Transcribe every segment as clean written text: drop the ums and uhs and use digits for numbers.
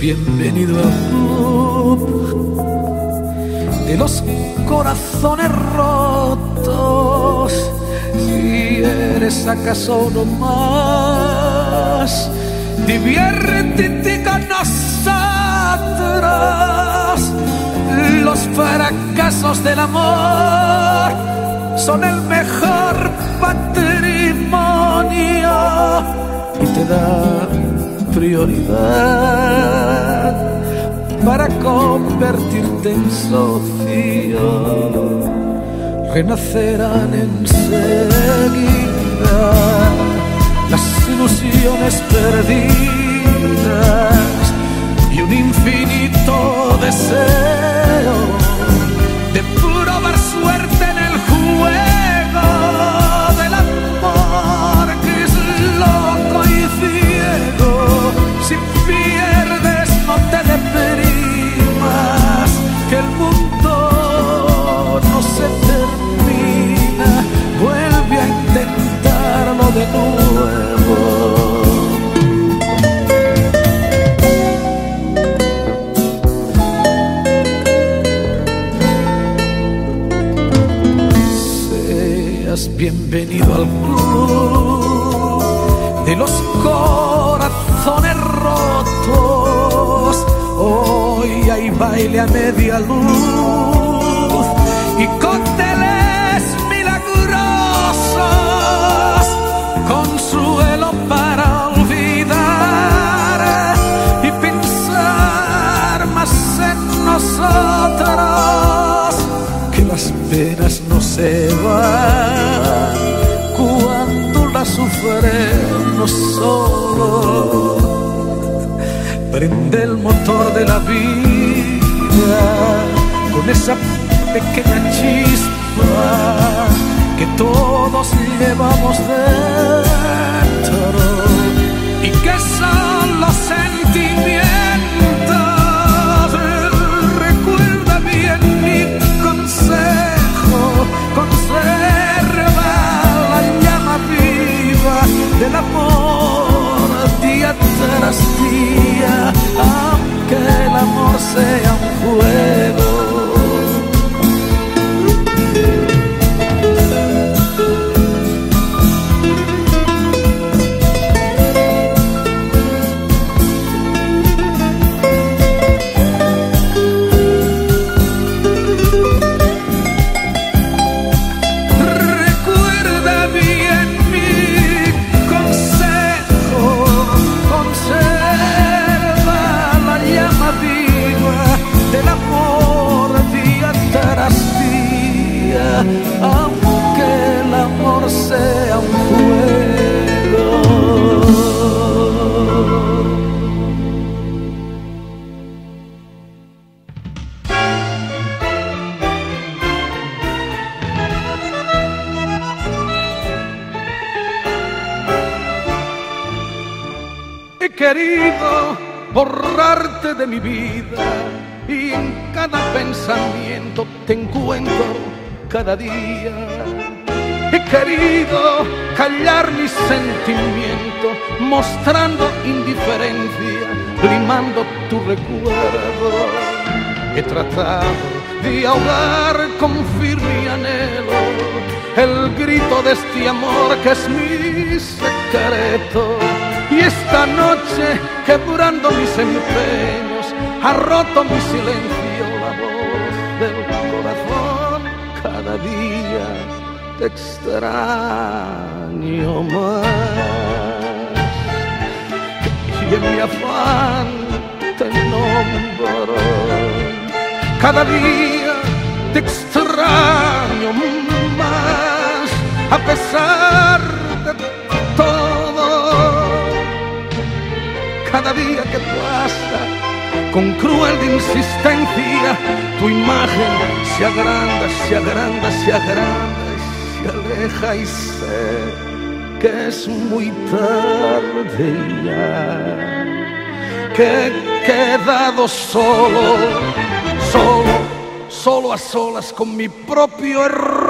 bienvenido al club de los corazones rotos. Si eres acaso uno más, diviértete con nosotros. Los fracasos del amor son el mejor patrimonio y te da prioridad para convertirte en socio. Renacerán enseguida las ilusiones perdidas y un infinito deseo de probar suerte en el juego del amor que es loco y ciego. Si pierdes no te deprimas, que el mundo no se termina, vuelve a intentarlo de nuevo. Bienvenido al club de los corazones rotos. Hoy hay baile a media luz y cócteles milagrosos, consuelo para olvidar y pensar más en nosotros, que las penas no se van cuando la sufremos solo. Prende el motor de la vida con esa pequeña chispa que todos llevamos dentro y que son los sentimientos. Recuerda bien mi consejo, conserva la llama viva del amor día tras día, aunque el amor sea un juego. Aunque el amor sea un juego. He querido borrarte de mi vida y en cada pensamiento te encuentro cada día. He querido callar mis sentimientos, mostrando indiferencia, limando tu recuerdo. He tratado de ahogar con firme anhelo el grito de este amor que es mi secreto. Y esta noche, quebrando mis empeños, ha roto mi silencio la voz del corazón. Cada día te extraño más y en mi afán te nombro. Cada día te extraño más a pesar de todo. Cada día que pasa con cruel insistencia, tu imagen se agranda, se agranda, se agranda y se aleja, y sé que es muy tarde ya, que he quedado solo, solo, solo a solas con mi propio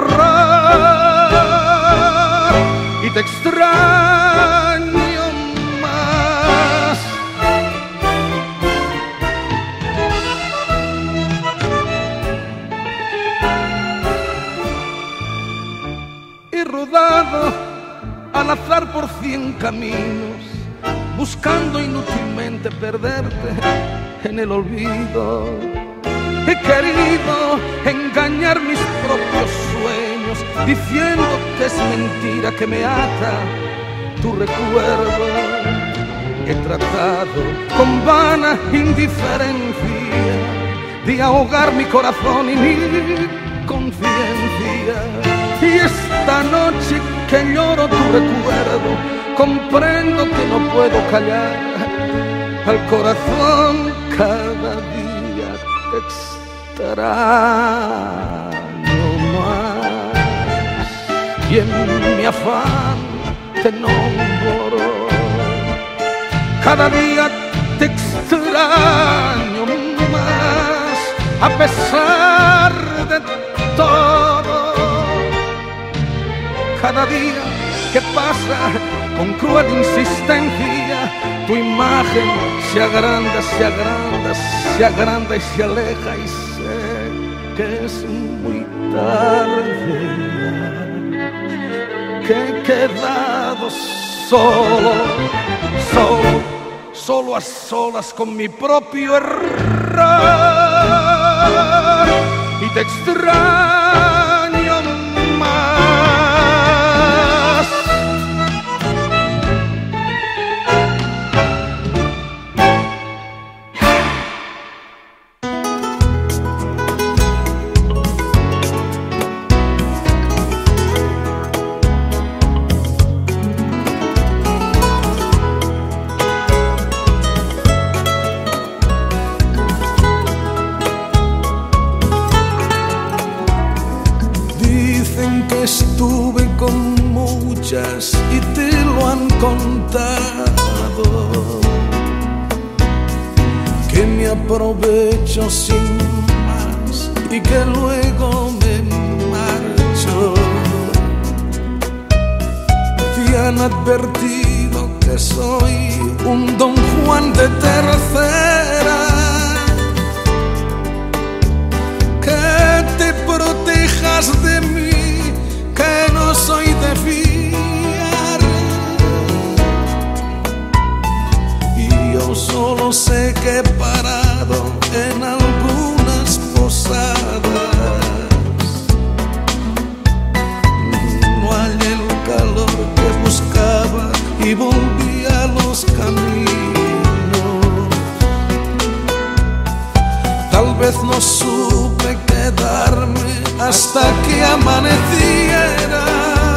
error, y te extraño más he rodado al azar por 100 caminos, buscando inútilmente perderte en el olvido. He querido engañar mis propios sueños, diciendo que es mentira que me ata tu recuerdo. He tratado con vana indiferencia de ahogar mi corazón y mi conciencia. Y esta noche que lloro tu recuerdo, comprendo que no puedo callar al corazón. Cada día te extraño más y en mi afán te nombro. Cada día te extraño más a pesar de todo. Cada día que pasa con cruel insistencia, tu imagen se agranda, se agranda, se agranda y se aleja, y sé que es muy tarde ya, que he quedado solo a solas con mi propio error, y te extraño más. Estuve con muchas y te lo han contado, que me aprovecho sin más y que luego me marcho. Te han advertido que soy un Don Juan de tercera, que te protejas de mí, que no soy de fiar. Y yo solo sé que he parado en algunas posadas, no hallé el calor que buscaba y volví a los caminos. Tal vez no supe quedarme hasta que amaneciera,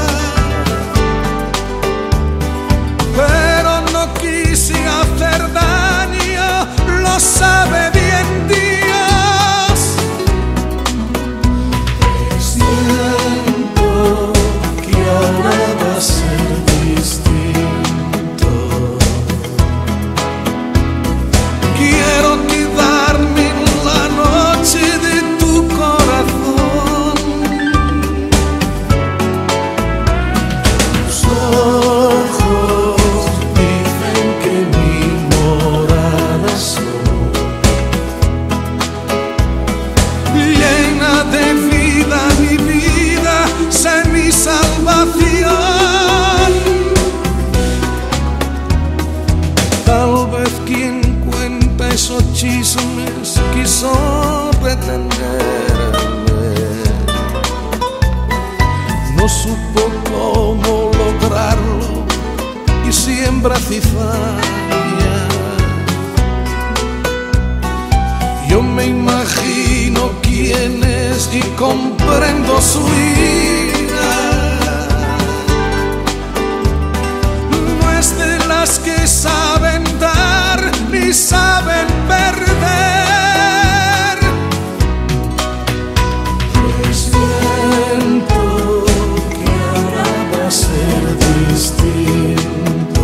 pero no quise hacer daño, lo sabe bien Dios. Siento que ahora va a ser distinto. Quiero quedarme en la noche de tu corazón. Tus ojos dicen que mi morada son llena de vida, mi vida, sé mi salvación. Tal vez quien cuenta esos chismes quiso retenerme, no supo cómo lograrlo y siembra cizaña. Yo me imagino quién es y comprendo su ira. No es de las que saben dar ni saben perder. Siento que ahora va a ser distinto.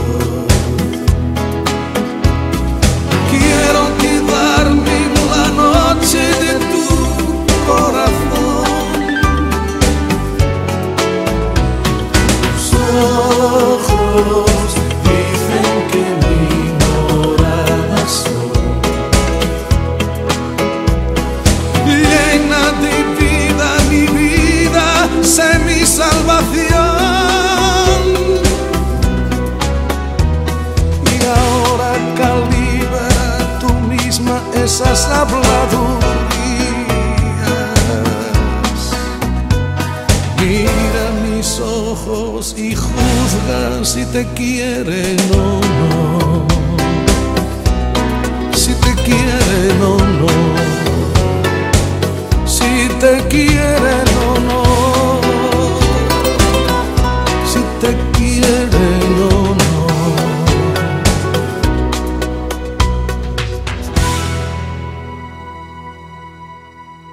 Quiero quedarme en la noche de tu corazón. esas habladurías. Mira mis ojos y juzga si te quieren o no, si te quieren o no, si te quieren o no, si te quieren o no.